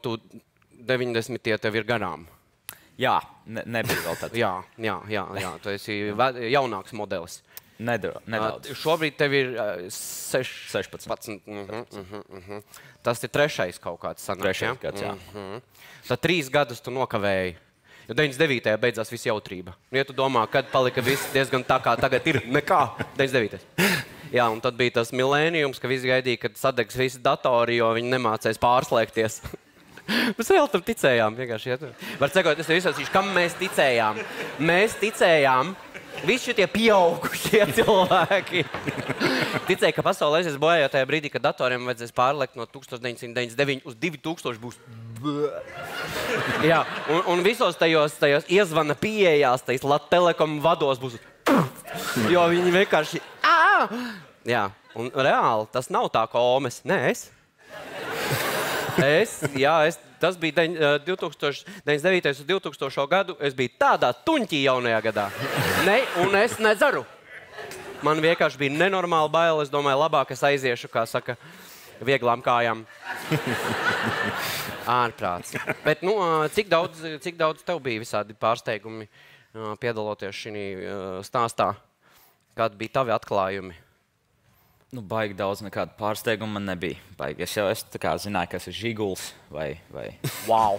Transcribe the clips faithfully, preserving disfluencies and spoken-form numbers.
Tu deviņdesmitie tev ir garām. Jā, ne, nebija vēl tāds. Jā, jā, jā, jā, tu esi jaunāks modelis. Nedra, nedaudz. Uh, šobrīd tev ir uh, seš... sešpadsmit. Uh -huh, uh -huh, uh -huh. Tas ir trešais kaut kāds sanāks, Trešais ja? gads, jā. Uh -huh. Tad trīs gadus tu nokavēji. Jo deviņdesmit devītajā beidzās visa jautrība. Ja tu domā, kad palika viss diezgan tā, kā tagad ir, nekā, deviņdesmit devītais. Jā, un tad bija tas milēnijums, ka visi gaidīja, kad sadegs visi datori, jo viņi nemācēs pārslēgties. Mēs vēl tam ticējām. Var cekot, es tev izsācīšu, kam mēs ticējām. Mēs ticējām, visi šitie pieaugušie cilvēki. Ticēja, ka pasaulē aizies bojā tajā brīdī, kad datoriem vajadzēs pārlekt no tūkstoš deviņsimt deviņdesmit deviņi uz divi tūkstoši būs. Jā, un, un visos tajos, tajos iezvana pieejās, tajos Lat Telekom vados būs. Jo viņi vienkārši. Ā! Jā, un reāli tas nav tā, kā Omes. Nē, es. Es, jā, es, tas bija divi tūkstoši devītais uz divi tūkstošo gadu. Es biju tādā tuņķī jaunajā gadā. Ne, un es nedzaru. Man vienkārši bija nenormāli bail. Es domāju, labāk es aiziešu, kā saka, vieglām kājām. Ārprāts. Bet, nu, cik daudz, cik daudz tev bija visādi pārsteigumi piedaloties šī stāstā? Kādi bija tavi atklājumi? Nu, baigi daudz nekādu pārsteigumu man nebija. Baigi. Es jau es tā kā zināju, kas ir žiguls vai... vai... Wow!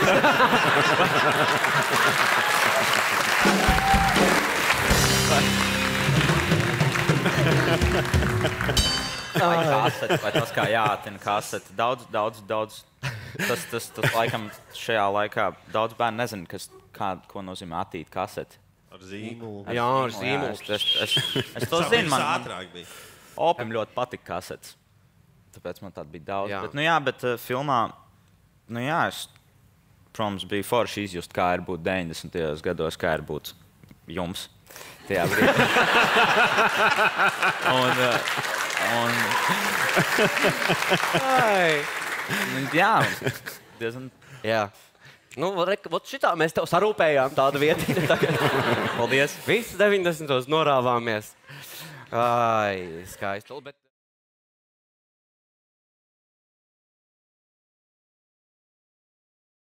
Vai kasete, vai tas kā jāatina kasete. Daudz, daudz, daudz. Tas, tas, tas laikam šajā laikā daudz bērnu nezinu, kas, kā, ko nozīmē attīt kaseti. Ar zīmolu. Jā, ar zīmolu. Es, es, es, es to zinu. Man ātrāk bija. Opim ļoti patika kasetes. Tāpēc man tāda bija daudz. Jā. Bet, nu jā, bet uh, filmā, nu jā, es, protams, bija forši izjust, kā ir būt deviņdesmitajos gados, kā ir būt jums. Tajā brīdī. un, uh, un... jā, diezgan... Jā. Nu, vot šitā mēs tev sarūpējām tādu vietiņu tagad. Paldies. Visus deviņdesmitos norāvāmies. Ai, skaisti. Bet...